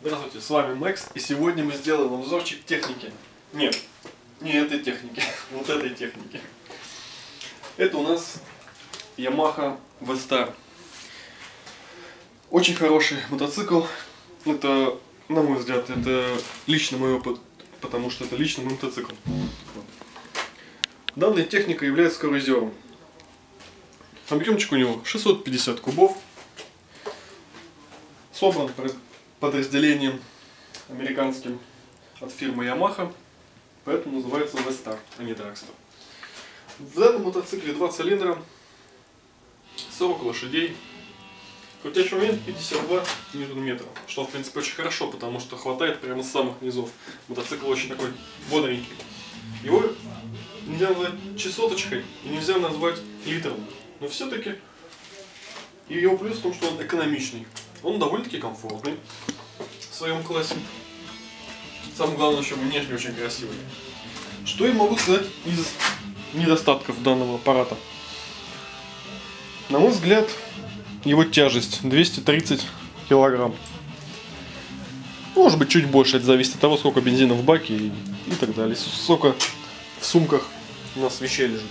Здравствуйте, с вами Макс, и сегодня мы сделаем обзорчик техники. Нет, не этой техники, вот этой техники. Это у нас Yamaha V-Star. Очень хороший мотоцикл. Это, на мой взгляд, это лично мой опыт, потому что это лично мой мотоцикл. Данная техника является круизером. Объемчик у него 650 кубов. Собран подразделением американским от фирмы Yamaha, поэтому называется V-Star, а не Dragster. В данном мотоцикле 2 цилиндра, 40 лошадей, крутящий момент 52 ньютон-метра, что в принципе очень хорошо, потому что хватает прямо с самых низов. Мотоцикл очень такой бодренький. Его нельзя назвать чесоточкой и нельзя назвать литром, но все-таки его плюс в том, что он экономичный. Он довольно-таки комфортный в своем классе. Самое главное, еще внешне очень красивый. Что я могу сказать из недостатков данного аппарата? На мой взгляд, его тяжесть 230 килограмм. Может быть, чуть больше, это зависит от того, сколько бензина в баке и так далее. Сколько в сумках у нас вещей лежит.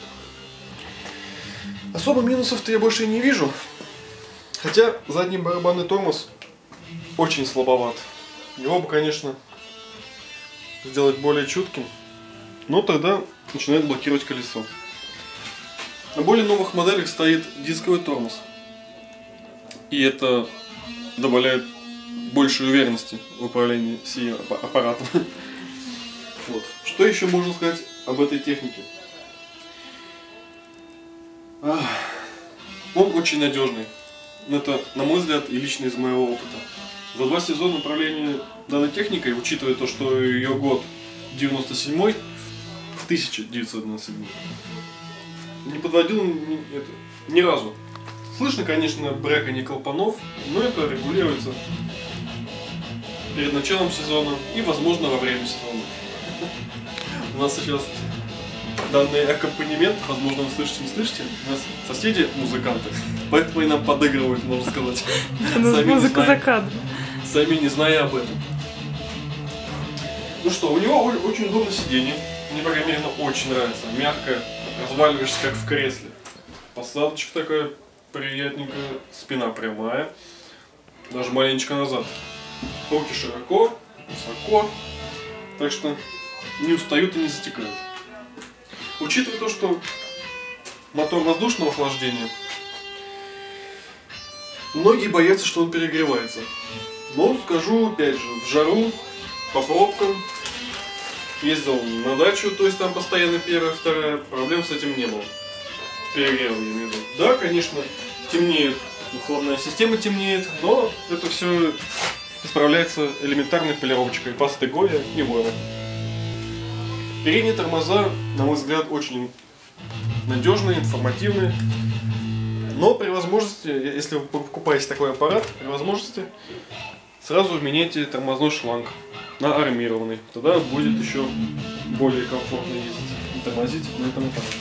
Особо минусов-то я больше и не вижу. Хотя задний барабанный тормоз очень слабоват. Его бы, конечно, сделать более чутким, но тогда начинает блокировать колесо. На более новых моделях стоит дисковый тормоз. И это добавляет больше уверенности в управлении сим аппаратом. Вот. Что еще можно сказать об этой технике? Он очень надежный. Это, на мой взгляд, и лично из моего опыта. За 2 сезона управления данной техникой, учитывая то, что ее год 97-й, 1997, не подводил ни разу. Слышно, конечно, бряканье клапанов, но это регулируется перед началом сезона и, возможно, во время сезона. У нас сейчас данный аккомпанемент, возможно, вы слышите, не слышите, у нас соседи музыканты, поэтому и нам подыгрывают, можно сказать. Музыка за кадром. Сами не зная об этом. Ну что, у него очень удобное сиденье, мне, по крайней мере, оно очень нравится, мягкое, разваливаешься как в кресле. Посадочка такая приятненькая, спина прямая, даже маленечко назад. Руки широко, высоко, так что не устают и не затекают. Учитывая то, что мотор воздушного охлаждения, многие боятся, что он перегревается. Но скажу опять же, в жару, по пробкам, ездил на дачу, то есть там постоянно первая, вторая, проблем с этим не было. Перегревом, я имею в виду. Да, конечно, темнеет, выхлопная система темнеет, но это все исправляется элементарной полировочкой, пастой Гоя и Войла. Передние тормоза, на мой взгляд, очень надежные, информативные. Но при возможности, если вы покупаете такой аппарат, при возможности сразу меняйте тормозной шланг на армированный. Тогда будет еще более комфортно ездить и тормозить на этом аппарате.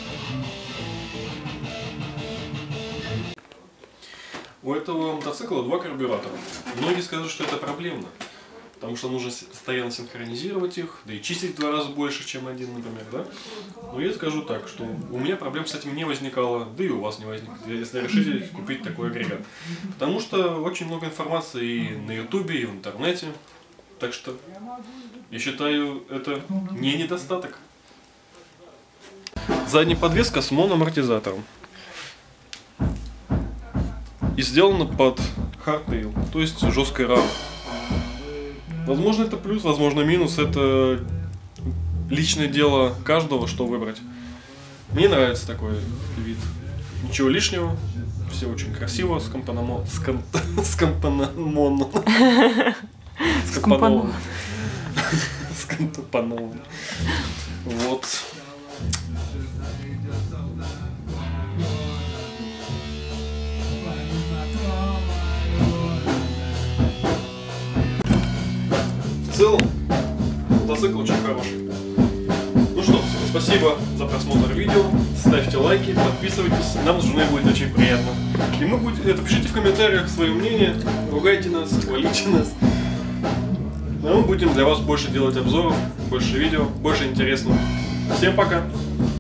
У этого мотоцикла 2 карбюратора. Многие скажут, что это проблемно, потому что нужно постоянно синхронизировать их, да и чистить в 2 раза больше, чем один, например, да? Но я скажу так, что у меня проблем с этим не возникало, да и у вас не возникнет, если решите купить такой агрегат. Потому что очень много информации и на ютубе, и в интернете, так что я считаю, это не недостаток. Задняя подвеска с моноамортизатором. И сделано под hardtail, то есть жесткой рамой. Возможно, это плюс, возможно, минус. Это личное дело каждого, что выбрать. Мне нравится такой вид. Ничего лишнего. Все очень красиво. Скомпоновано. Вот. В целом, мотоцикл очень хороший. Ну что, спасибо за просмотр видео, ставьте лайки, подписывайтесь, нам с женой будет очень приятно. И мы будем, пишите в комментариях свое мнение, ругайте нас, хвалите нас. Но мы будем для вас больше делать обзоров, больше видео, больше интересного. Всем пока!